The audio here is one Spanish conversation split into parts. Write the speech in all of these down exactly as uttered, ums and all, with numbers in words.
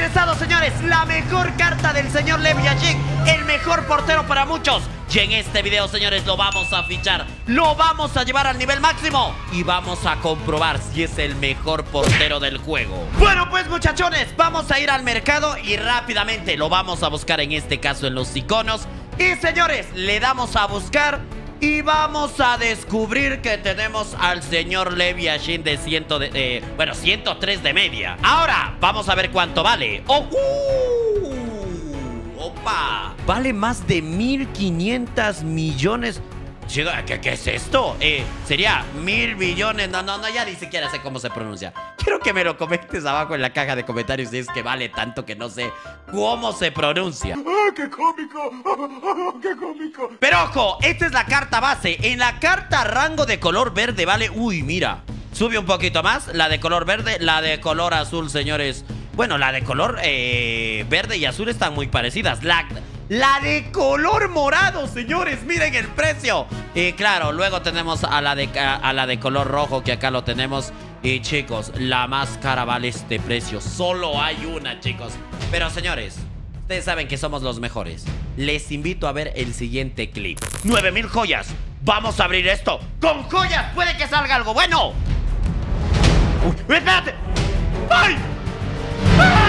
regresado, señores, la mejor carta del señor Lev Yashin, el mejor portero para muchos. Y en este video, señores, lo vamos a fichar, lo vamos a llevar al nivel máximo y vamos a comprobar si es el mejor portero del juego. Bueno, pues, muchachones, vamos a ir al mercado y rápidamente lo vamos a buscar, en este caso en los iconos. Y, señores, le damos a buscar y vamos a descubrir que tenemos al señor Lev Yashin de, ciento de eh, bueno, ciento tres de media. Ahora, vamos a ver cuánto vale. ¡Oh! Uh, ¡Opa! Vale más de mil quinientos millones. ¿Qué, ¿Qué es esto? Eh, sería mil billones. No, no, no, ya ni siquiera sé cómo se pronuncia. Quiero que me lo comentes abajo en la caja de comentarios si es que vale tanto que no sé cómo se pronuncia. ¡Ah, qué cómico! ¡Ah, qué cómico! Pero ojo, esta es la carta base. En la carta rango de color verde vale... Uy, mira, sube un poquito más. La de color verde, la de color azul, señores. Bueno, la de color eh, verde y azul están muy parecidas. La... La de color morado, señores, miren el precio. Y claro, luego tenemos a la de, a, a la de color rojo, que acá lo tenemos. Y chicos, la más cara vale este precio. Solo hay una, chicos. Pero señores, ustedes saben que somos los mejores. Les invito a ver el siguiente clip. nueve mil joyas. Vamos a abrir esto. Con joyas puede que salga algo bueno. Uy, espérate. ¡Ay! ¡Ah!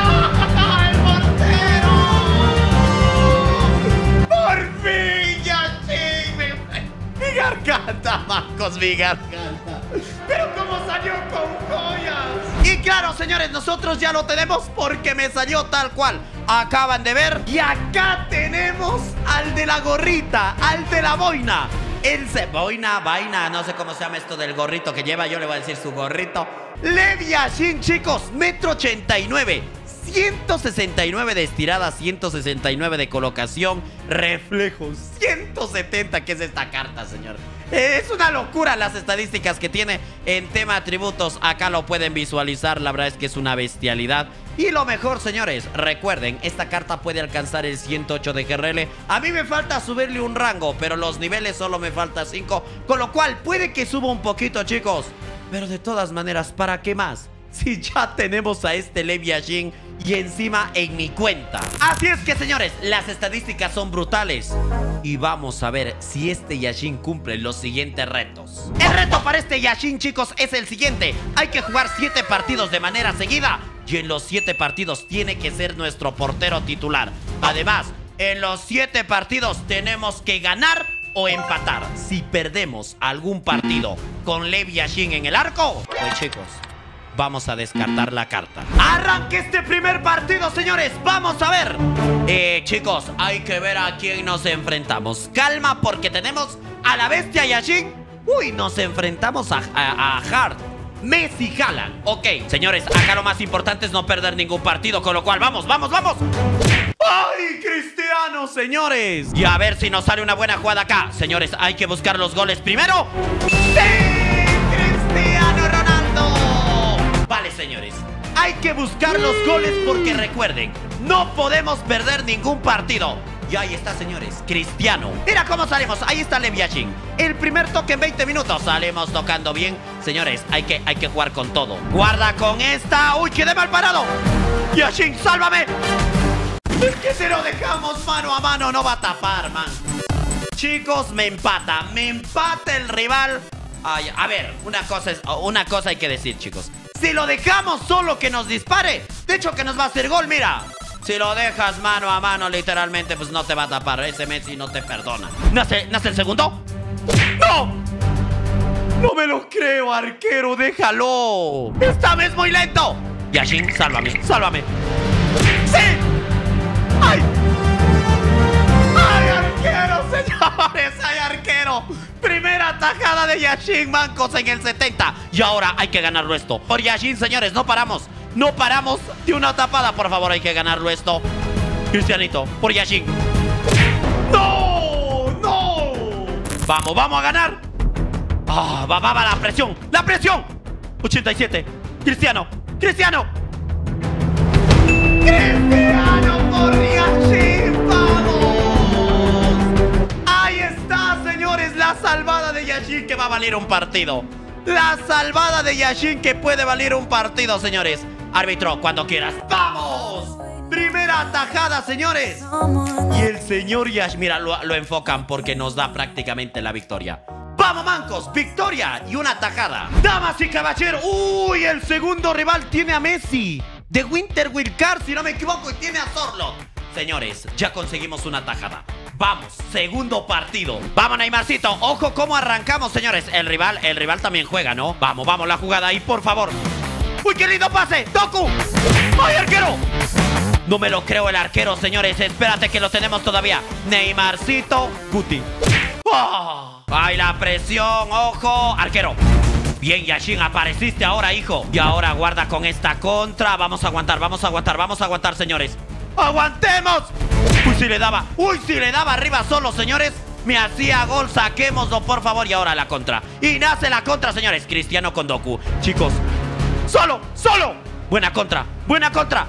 Mi garganta, Marcos, mi garganta. Pero cómo salió con joyas. Y claro, señores, nosotros ya lo tenemos porque me salió tal cual acaban de ver. Y acá tenemos al de la gorrita, al de la boina. El se... Boina, vaina, no sé cómo se llama esto del gorrito que lleva. Yo le voy a decir su gorrito. Lev Yashin, chicos, metro ochenta y nueve, ciento sesenta y nueve de estirada, ciento sesenta y nueve de colocación, reflejos ciento setenta. ¿Qué es esta carta, señor? Eh, es una locura las estadísticas que tiene en tema atributos. Acá lo pueden visualizar, la verdad es que es una bestialidad. Y lo mejor, señores, recuerden, esta carta puede alcanzar el ciento ocho de G R L. A mí me falta subirle un rango, pero los niveles solo me falta cinco, con lo cual puede que suba un poquito, chicos. Pero de todas maneras, ¿para qué más? Si ya tenemos a este Lev Yashin y encima en mi cuenta. Así es que, señores, las estadísticas son brutales. Y vamos a ver si este Yashin cumple los siguientes retos. El reto para este Yashin, chicos, es el siguiente. Hay que jugar siete partidos de manera seguida. Y en los siete partidos tiene que ser nuestro portero titular. Además, en los siete partidos tenemos que ganar o empatar. Si perdemos algún partido con Lev Yashin en el arco, pues, chicos, vamos a descartar la carta. ¡Arranque este primer partido, señores! ¡Vamos a ver! Eh, chicos, hay que ver a quién nos enfrentamos. Calma, porque tenemos a la bestia Yashin. Uy, nos enfrentamos a, a, a Hart, Messi, Haaland. Ok, señores, acá lo más importante es no perder ningún partido, con lo cual, ¡vamos, vamos, vamos! ¡Ay, Cristiano, señores! Y a ver si nos sale una buena jugada acá. Señores, hay que buscar los goles primero. ¡Sí! ¡Cristiano Ronaldo! Vale, señores, hay que buscar los goles porque recuerden, no podemos perder ningún partido. Y ahí está, señores, Cristiano. Mira cómo salimos, ahí está Lev Yashin. El primer toque en veinte minutos, salimos tocando bien. Señores, hay que, hay que jugar con todo. Guarda con esta. Uy, quedé mal parado. Yashin, sálvame. Es que se lo dejamos mano a mano, no va a tapar, man. Chicos, me empata, me empata el rival. Ay, a ver, una cosa, es, una cosa hay que decir, chicos. Si lo dejamos solo que nos dispare, de hecho que nos va a hacer gol, mira. Si lo dejas mano a mano, literalmente, pues no te va a tapar. Ese Messi no te perdona. ¿Nace, nace el segundo? ¡No! No me lo creo, arquero, déjalo. Esta vez muy lento. Yashin, sálvame, sálvame. ¡Sí! ¡Ay! ¡Ay, arquero, señores! ¡Ay, arquero! Primera tajada de Yashin, mancos, en el setenta. Y ahora hay que ganarlo esto. Por Yashin, señores, no paramos. No paramos de una tapada, por favor, hay que ganarlo esto. Cristianito, por Yashin. ¡No! ¡No! Vamos, vamos a ganar. Ah, va, va, va, la presión. ¡La presión! ochenta y siete. Cristiano, Cristiano. Cristiano por Yashin, vamos. Ahí está, señores, la salvada de Yashin que va a valer un partido. La salvada de Yashin que puede valer un partido, señores. Árbitro, cuando quieras. ¡Vamos! Primera atajada, señores. Y el señor Yash, mira, lo, lo enfocan porque nos da prácticamente la victoria. ¡Vamos, mancos! ¡Victoria! Y una atajada. Damas y caballeros. ¡Uy! El segundo rival tiene a Messi de Winter Wildcard, si no me equivoco, y tiene a Zorlot. Señores, ya conseguimos una atajada. Vamos, segundo partido. Vamos, Neymarcito. Ojo cómo arrancamos, señores. El rival, el rival también juega, ¿no? Vamos, vamos, la jugada ahí, por favor. ¡Uy, qué lindo pase! ¡Doku! ¡Ay, arquero! No me lo creo el arquero, señores. Espérate que lo tenemos todavía. Neymarcito, Guti. ¡Oh! ¡Ay, la presión! ¡Ojo! Arquero. Bien, Yashin, apareciste ahora, hijo. Y ahora guarda con esta contra. Vamos a aguantar, vamos a aguantar, vamos a aguantar, señores. ¡Aguantemos! ¡Uy, si le daba! ¡Uy, si le daba arriba solo, señores! Me hacía gol, saquémoslo, por favor. Y ahora la contra. Y nace la contra, señores. Cristiano con Doku. Chicos, ¡solo! ¡Solo! Buena contra, buena contra.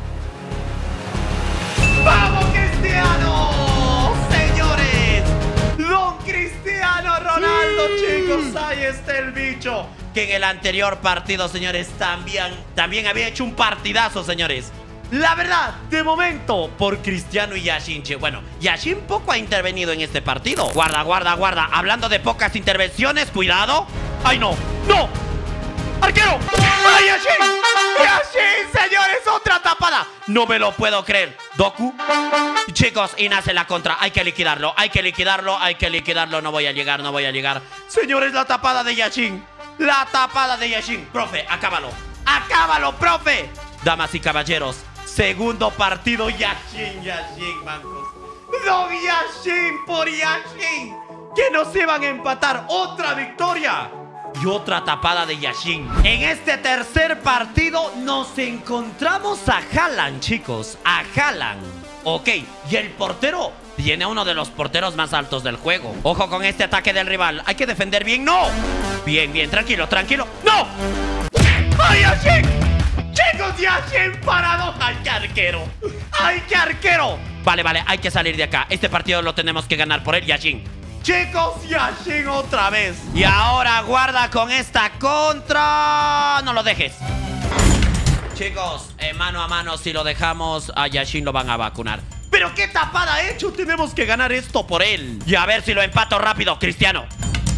¡Vamos, Cristiano! ¡Señores! ¡Don Cristiano Ronaldo, chicos! Ahí está el bicho. Que en el anterior partido, señores, también, también había hecho un partidazo, señores. La verdad, de momento, por Cristiano y Yashin. Bueno, Yashin poco ha intervenido en este partido. Guarda, guarda, guarda. Hablando de pocas intervenciones, cuidado. ¡Ay, no! ¡No! ¡Arquero! ¡Ay, Yashin! ¡Yashin, señores! ¡Otra tapada! No me lo puedo creer. Doku. Chicos, y nace la contra. Hay que liquidarlo, hay que liquidarlo, hay que liquidarlo. No voy a llegar, no voy a llegar. Señores, la tapada de Yashin. La tapada de Yashin. Profe, acábalo. ¡Acábalo, profe! Damas y caballeros, segundo partido. Yashin, Yashin, mancos. ¡No, Yashin por Yashin! Que nos iban a empatar. ¡Otra victoria! Y otra tapada de Yashin. En este tercer partido nos encontramos a Haaland, chicos. A Haaland. Ok, y el portero tiene uno de los porteros más altos del juego. Ojo con este ataque del rival. Hay que defender bien. ¡No! Bien, bien, tranquilo, tranquilo. ¡No! ¡Ay, Yashin! ¡Chicos, Yashin parado! ¡Ay, qué arquero! ¡Ay, qué arquero! Vale, vale, hay que salir de acá. Este partido lo tenemos que ganar por él, Yashin. Chicos, Yashin otra vez. Y ahora guarda con esta contra. No lo dejes. Chicos, eh, mano a mano, si lo dejamos, a Yashin lo van a vacunar. ¿Pero qué tapada ha hecho? Tenemos que ganar esto por él. Y a ver si lo empato rápido, Cristiano.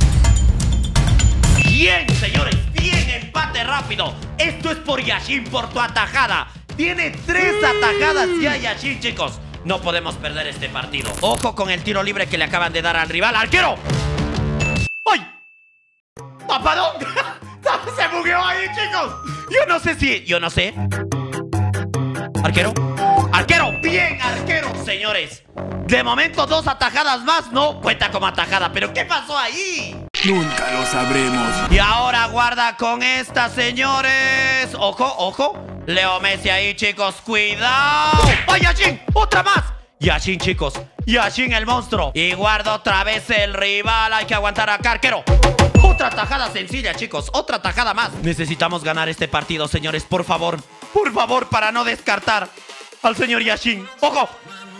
Bien, señores, bien, empate rápido. Esto es por Yashin, por tu atajada. Tiene tres atajadas ya Yashin, chicos. No podemos perder este partido. Ojo con el tiro libre que le acaban de dar al rival. ¡Arquero! ¡Ay! ¡Tapadón! Se bugueó ahí, chicos. Yo no sé si... Yo no sé. ¿Arquero? ¡Arquero! ¡Bien, arquero, señores! De momento, dos atajadas más. No cuenta como atajada. ¿Pero qué pasó ahí? Nunca lo sabremos. Y ahora guarda con esta, señores. Ojo, ojo. Leo Messi ahí, chicos. ¡Cuidado! ¡Ay, Yashin! ¡Otra más! Yashin, chicos. Yashin, el monstruo. Y guarda otra vez el rival. Hay que aguantar acá, arquero. Otra tajada sencilla, chicos. Otra tajada más. Necesitamos ganar este partido, señores. Por favor. Por favor, para no descartar al señor Yashin. ¡Ojo!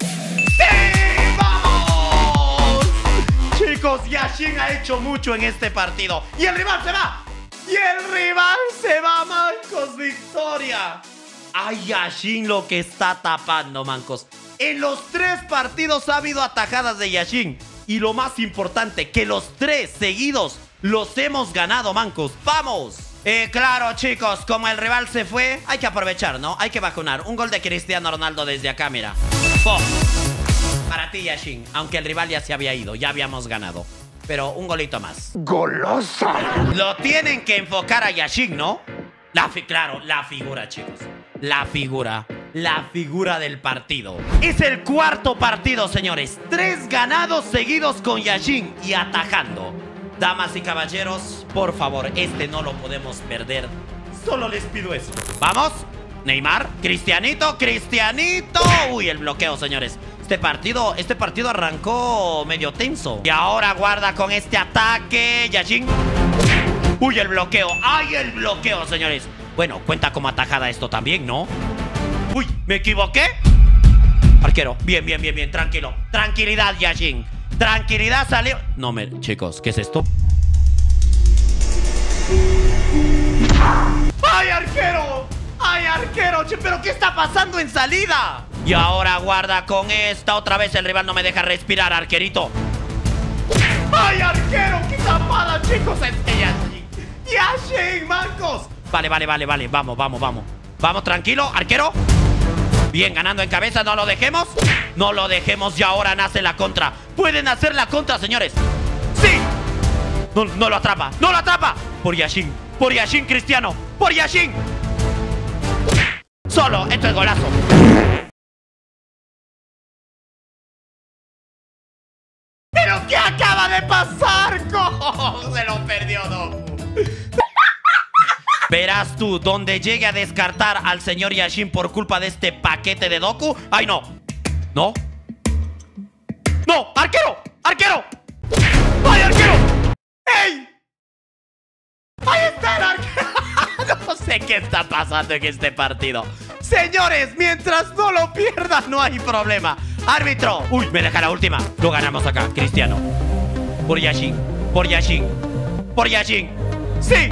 ¡Sí! ¡Vamos! Chicos, Yashin ha hecho mucho en este partido. Y el rival se va. Y el rival se va, mancos. Victoria. Ay, Yashin lo que está tapando, mancos. En los tres partidos ha habido atajadas de Yashin. Y lo más importante, que los tres seguidos los hemos ganado, mancos. ¡Vamos! Eh, claro, chicos, como el rival se fue, hay que aprovechar, ¿no? Hay que vacunar. Un gol de Cristiano Ronaldo desde acá, mira. ¡Pum! Para ti, Yashin. Aunque el rival ya se había ido, ya habíamos ganado. Pero un golito más. ¡Golosa! Lo tienen que enfocar a Yashin, ¿no? La fi claro, la figura, chicos. La figura. La figura del partido. Es el cuarto partido, señores. Tres ganados seguidos con Yashin y atajando. Damas y caballeros, por favor, este no lo podemos perder. Solo les pido eso. ¿Vamos? Neymar, Cristianito, Cristianito. Uy, el bloqueo, señores. Este partido, este partido arrancó medio tenso. Y ahora guarda con este ataque Yashin. Uy, el bloqueo. ¡Ay, el bloqueo, señores! Bueno, cuenta como atajada esto también, ¿no? Uy, ¿me equivoqué? Arquero, bien, bien, bien, bien, tranquilo. Tranquilidad, Yashin. Tranquilidad, salió. No me... Chicos, ¿qué es esto? ¡Ay, arquero! ¡Ay, arquero! Che, ¿pero qué está pasando en salida? Y ahora guarda con esta. Otra vez el rival no me deja respirar, arquerito. ¡Ay, arquero! ¡Qué tapada, chicos! Es que Yashin. ¡Yashin, mancos! Vale, vale, vale, vale. Vamos, vamos, vamos. Vamos, tranquilo, arquero. Bien, ganando en cabeza. No lo dejemos. No lo dejemos. Y ahora nace la contra. Pueden hacer la contra, señores. ¡Sí! No, no lo atrapa. ¡No lo atrapa! Por Yashin. Por Yashin, Cristiano. Por Yashin. Solo. Esto es golazo. ¿Pero qué acaba de pasar? ¡Oh! Se lo perdió Doku. Verás tú, donde llegue a descartar al señor Yashin por culpa de este paquete de Doku. ¡Ay, no! ¿No? ¡No! ¡Arquero! ¡Arquero! ¡Ay, arquero! ¡Ey! ¡Ahí está el arquero! No sé qué está pasando en este partido. Señores, mientras no lo pierdan, no hay problema. Árbitro. Uy, me deja la última. Lo ganamos acá, Cristiano. Por Yashin. Por Yashin. Por Yashin. ¡Sí!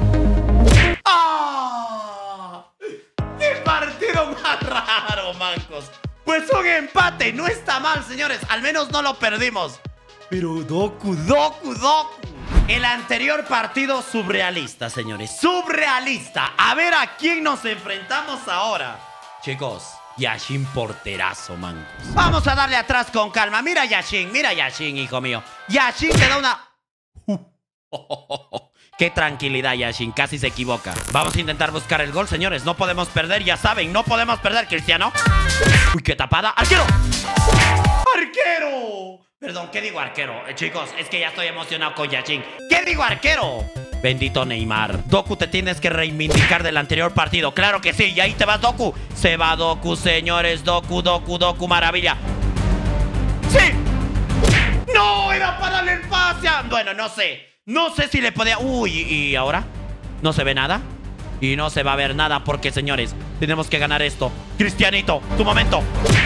¡Ah! ¡Qué partido más raro, mancos! Pues un empate. No está mal, señores. Al menos no lo perdimos. Pero Doku, Doku, Doku. El anterior partido surrealista, señores. Surrealista. A ver a quién nos enfrentamos ahora. Chicos, Yashin porterazo, mancos. Vamos a darle atrás con calma. Mira Yashin, mira Yashin, hijo mío. Yashin te da una... Uh. Oh, oh, oh, oh. Qué tranquilidad, Yashin. Casi se equivoca. Vamos a intentar buscar el gol, señores. No podemos perder, ya saben. No podemos perder, Cristiano. Uy, qué tapada. ¡Arquero! ¡Arquero! Perdón, ¿qué digo arquero? Eh, chicos, es que ya estoy emocionado con Yashin. ¿Qué digo arquero? Bendito Neymar. Doku, te tienes que reivindicar del anterior partido. Claro que sí. Y ahí te vas, Doku. Se va Doku, señores. Doku, Doku, Doku. Maravilla. ¡Sí! ¡No! Era para darle el pase. Bueno, no sé. No sé si le podía... Uy, ¿y ahora? ¿No se ve nada? Y no se va a ver nada porque, señores, tenemos que ganar esto. Cristianito, tu momento.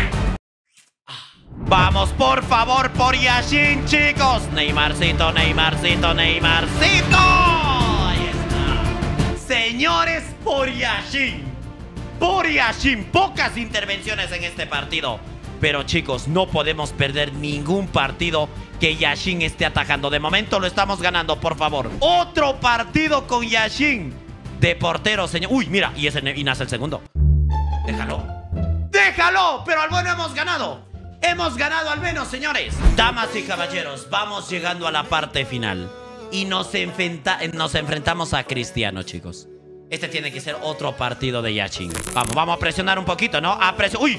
Vamos, por favor, por Yashin, chicos. Neymarcito, Neymarcito, Neymarcito. Ahí está. Señores, por Yashin. Por Yashin. Pocas intervenciones en este partido. Pero, chicos, no podemos perder ningún partido que Yashin esté atajando. De momento lo estamos ganando, por favor. Otro partido con Yashin de portero, señor. Uy, mira, y, ese, y nace el segundo. Déjalo. Déjalo, pero al bueno hemos ganado. Hemos ganado al menos, señores. Damas y caballeros, vamos llegando a la parte final. Y nos, enfrenta nos enfrentamos a Cristiano, chicos. Este tiene que ser otro partido de Yashin. Vamos, vamos a presionar un poquito, ¿no? A presionar. ¡Uy!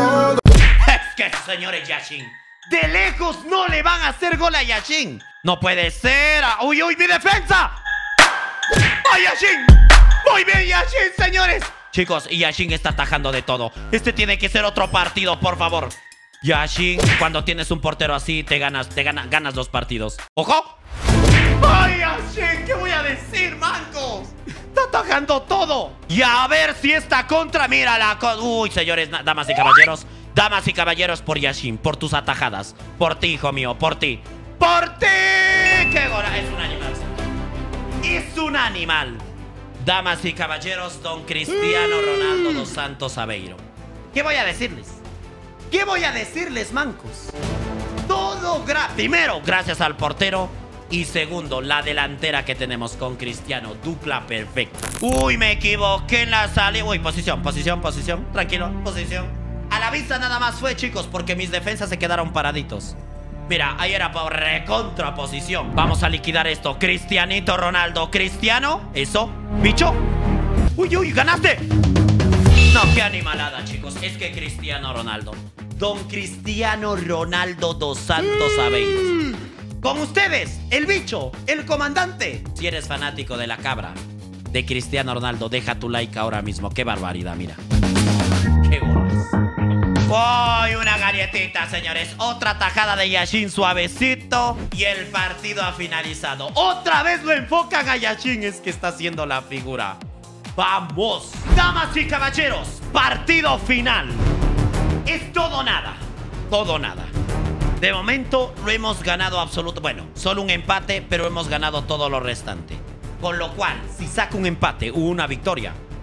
Es que, señores, Yashin, de lejos no le van a hacer gol a Yashin. No puede ser. ¡Uy, uy, mi defensa! ¡Ay, Yashin! Muy bien, Yashin, señores. Chicos, y Yashin está atajando de todo. Este tiene que ser otro partido, por favor. Yashin, cuando tienes un portero así, te ganas, te gana, ganas dos partidos. ¡Ojo! ¡Ay, Yashin! ¿Qué voy a decir, mancos? Está atajando todo. Y a ver si esta contra, mira la con... Uy, señores, damas y caballeros. Damas y caballeros, por Yashin, por tus atajadas. Por ti, hijo mío, por ti. ¡Por ti! ¡Qué gola! Es un animal, señor. Es un animal. Damas y caballeros, don Cristiano Ronaldo dos Santos Aveiro. ¿Qué voy a decirles? ¿Qué voy a decirles, mancos? Todo gra... Primero, gracias al portero. Y segundo, la delantera que tenemos con Cristiano. Dupla perfecta. Uy, me equivoqué en la salida. Uy, posición, posición, posición. Tranquilo, posición. A la vista nada más fue, chicos, porque mis defensas se quedaron paraditos. Mira, ahí era por recontraposición. Vamos a liquidar esto. Cristianito Ronaldo. Cristiano. Eso. Bicho. Uy, uy, ganaste. No, qué animalada, chicos. Es que Cristiano Ronaldo. Don Cristiano Ronaldo dos Santos Aveiro. Mm. Con ustedes, el bicho, el comandante. Si eres fanático de la cabra de Cristiano Ronaldo, deja tu like ahora mismo. Qué barbaridad, mira. Qué goles. ¡Uy! Una galletita, señores. Otra tajada de Yashin suavecito. Y el partido ha finalizado. Otra vez lo enfocan a Yashin. Es que está haciendo la figura. ¡Vamos! Damas y caballeros, partido final. Es todo nada. Todo nada. De momento lo hemos ganado absoluto. Bueno, solo un empate, pero hemos ganado todo lo restante. Con lo cual, si saco un empate o una victoria,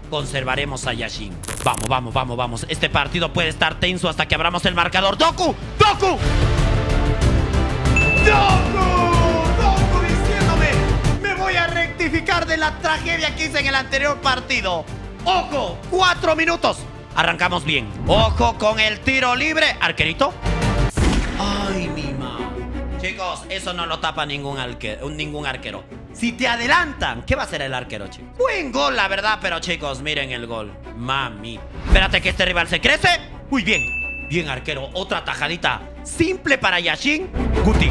conservaremos a Yashin. Vamos, vamos, vamos, vamos. Este partido puede estar tenso hasta que abramos el marcador. ¡Doku! ¡Doku! ¡Doku! ¡Doku diciéndome! Me voy a rectificar de la tragedia que hice en el anterior partido. ¡Ojo! ¡Cuatro minutos! Arrancamos bien. ¡Ojo con el tiro libre! ¿Arquerito? ¡Ay, mi ma! Chicos, eso no lo tapa ningún, arquero, ningún arquero. Si te adelantan, ¿qué va a hacer el arquero, chicos? Buen gol, la verdad, pero chicos, miren el gol. Mami. Espérate que este rival se crece. Muy bien. Bien, arquero. Otra tajadita simple para Yashin. Guti.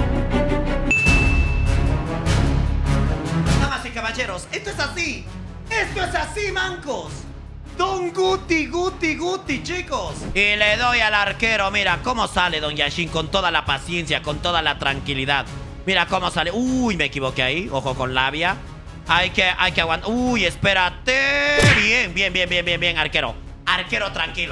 Damas y caballeros, esto es así. Esto es así, mancos. Don Guti, Guti, Guti, chicos. Y le doy al arquero. Mira cómo sale Don Yashin con toda la paciencia, con toda la tranquilidad. Mira cómo sale. Uy, me equivoqué ahí. Ojo con labia. Hay que, hay que aguantar. Uy, espérate. Bien, bien, bien, bien, bien, bien, arquero. Arquero tranquilo.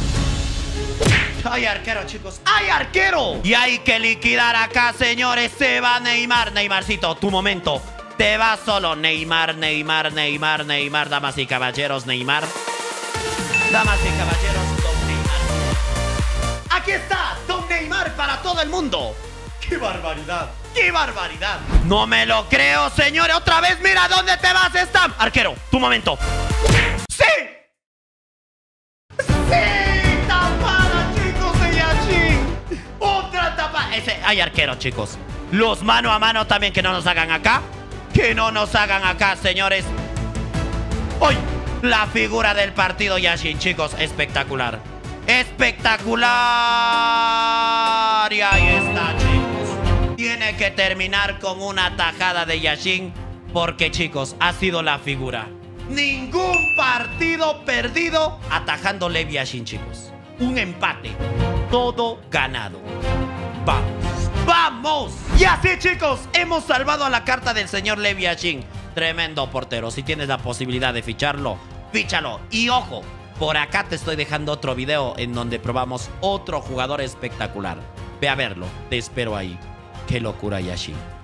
¡Ay, arquero, chicos! ¡Ay, arquero! Y hay que liquidar acá, señores. Se va Neymar. Neymarcito, tu momento. Te va solo. Neymar, Neymar, Neymar, Neymar. Damas y caballeros, Neymar. Damas y caballeros, Don Neymar. Aquí está, Don Neymar para todo el mundo. ¡Qué barbaridad! ¡Qué barbaridad! No me lo creo, señores. Otra vez, mira dónde te vas, Stam. Arquero, tu momento. ¡Sí! ¡Sí! ¡Tapada, chicos, de Yashin! ¡Otra tapada! Ese, hay arquero, chicos. Los mano a mano también que no nos hagan acá. Que no nos hagan acá, señores. ¡Hoy! La figura del partido Yashin, chicos. Espectacular. Espectacular. Y ahí está, chicos. Tiene que terminar con una tajada de Yashin. Porque, chicos, ha sido la figura. Ningún partido perdido atajando Lev Yashin, chicos. Un empate. Todo ganado. Vamos. ¡Vamos! Y así, chicos, hemos salvado a la carta del señor Lev Yashin. Tremendo portero. Si tienes la posibilidad de ficharlo, fíchalo. Y ojo, por acá te estoy dejando otro video en donde probamos otro jugador espectacular. Ve a verlo. Te espero ahí. ¡Qué locura, Yashin!